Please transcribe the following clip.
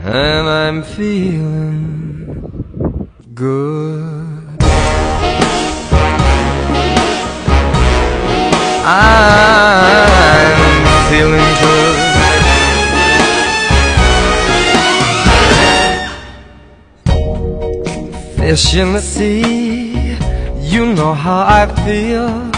and I'm feeling good. I'm feeling good. Fish in the sea, you know how I feel.